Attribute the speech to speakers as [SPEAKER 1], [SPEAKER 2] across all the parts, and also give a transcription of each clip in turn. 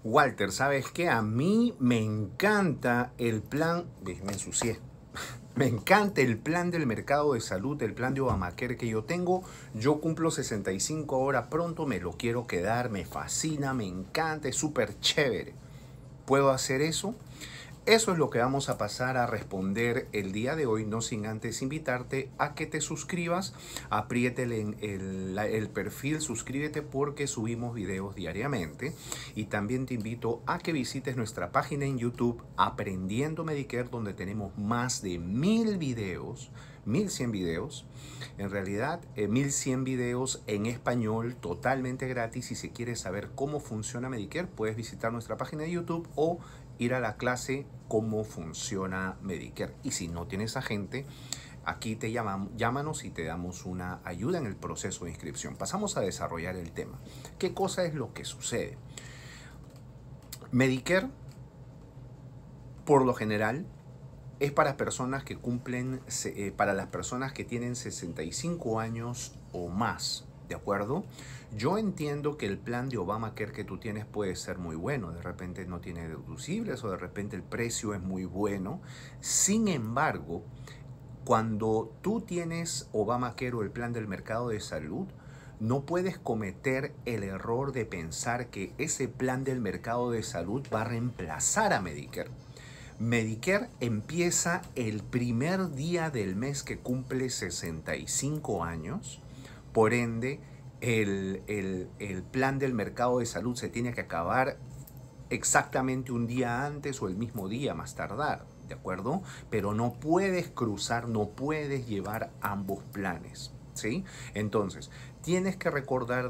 [SPEAKER 1] Walter, ¿sabes qué? A mí me encanta el plan, me ensucié, me encanta el plan del mercado de salud, el plan de Obamacare que yo tengo. Yo cumplo 65 ahora pronto, me lo quiero quedar, me fascina, me encanta, es súper chévere. ¿Puedo hacer eso? Eso es lo que vamos a pasar a responder el día de hoy, no sin antes invitarte a que te suscribas, apriete el perfil, suscríbete porque subimos videos diariamente y también te invito a que visites nuestra página en YouTube Aprendiendo Medicare, donde tenemos más de 1000 videos, 1100 videos, en realidad 1100 videos en español totalmente gratis. Y si quieres saber cómo funciona Medicare, puedes visitar nuestra página de YouTube o ir a la clase cómo funciona Medicare. Y si no tienes agente, aquí te llámanos y te damos una ayuda en el proceso de inscripción. Pasamos a desarrollar el tema. ¿Qué cosa es lo que sucede? Medicare, por lo general, es para personas que cumplen, para las personas que tienen 65 años o más, ¿de acuerdo? Yo entiendo que el plan de Obamacare que tú tienes puede ser muy bueno, de repente no tiene deducibles o de repente el precio es muy bueno. Sin embargo, cuando tú tienes Obamacare o el plan del mercado de salud, no puedes cometer el error de pensar que ese plan del mercado de salud va a reemplazar a Medicare. Medicare empieza el primer día del mes que cumple 65 años, por ende, el plan del mercado de salud se tiene que acabar exactamente un día antes o el mismo día más tardar, ¿de acuerdo? Pero no puedes cruzar, no puedes llevar ambos planes, ¿sí? Entonces, tienes que recordar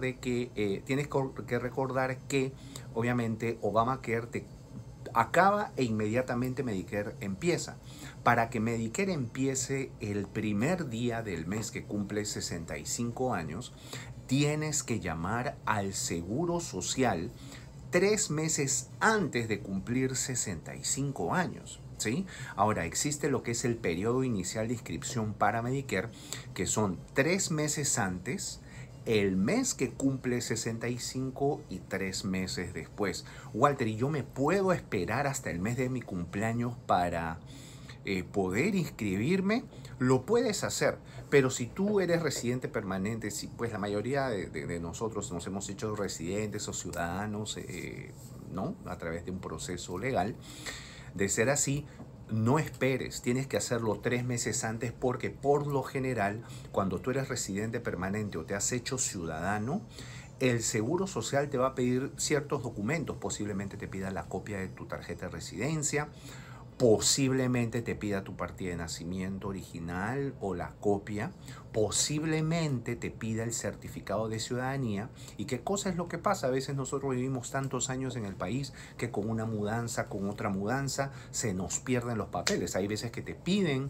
[SPEAKER 1] que obviamente Obamacare te acaba e inmediatamente Medicare empieza. Para que Medicare empiece el primer día del mes que cumple 65 años, tienes que llamar al Seguro Social 3 meses antes de cumplir 65 años. ¿Sí? Ahora, existe lo que es el periodo inicial de inscripción para Medicare, que son 3 meses antes, el mes que cumple 65 y 3 meses después. Walter, ¿y yo me puedo esperar hasta el mes de mi cumpleaños para poder inscribirme? Lo puedes hacer, pero si tú eres residente permanente, si, pues la mayoría de nosotros nos hemos hecho residentes o ciudadanos, ¿no? A través de un proceso legal. De ser así, no esperes, tienes que hacerlo 3 meses antes porque por lo general, cuando tú eres residente permanente o te has hecho ciudadano, el Seguro Social te va a pedir ciertos documentos, posiblemente te pida la copia de tu tarjeta de residencia, posiblemente te pida tu partida de nacimiento original o la copia, posiblemente te pida el certificado de ciudadanía. ¿Y qué cosa es lo que pasa? A veces nosotros vivimos tantos años en el país que con una mudanza, con otra mudanza, se nos pierden los papeles. Hay veces que te piden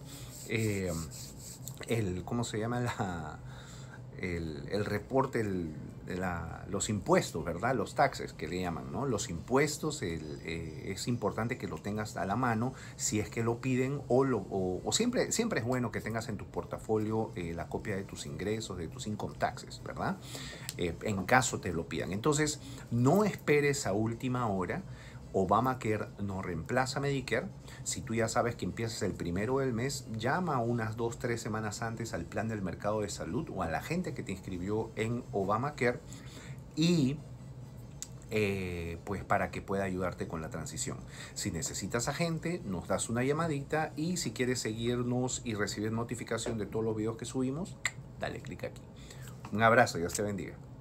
[SPEAKER 1] ¿cómo se llama? El reporte, los impuestos, ¿verdad? Los taxes que le llaman, ¿no? Los impuestos, es importante que lo tengas a la mano si es que lo piden o siempre es bueno que tengas en tu portafolio la copia de tus ingresos, de tus income taxes, ¿verdad? En caso te lo pidan. Entonces, no esperes a última hora. Obamacare no reemplaza Medicare. Si tú ya sabes que empiezas el primero del mes, llama unas 2-3 semanas antes al plan del mercado de salud o a la gente que te inscribió en Obamacare y pues para que pueda ayudarte con la transición. Si necesitas agente, nos das una llamadita y si quieres seguirnos y recibir notificación de todos los videos que subimos, dale clic aquí. Un abrazo, Dios te bendiga.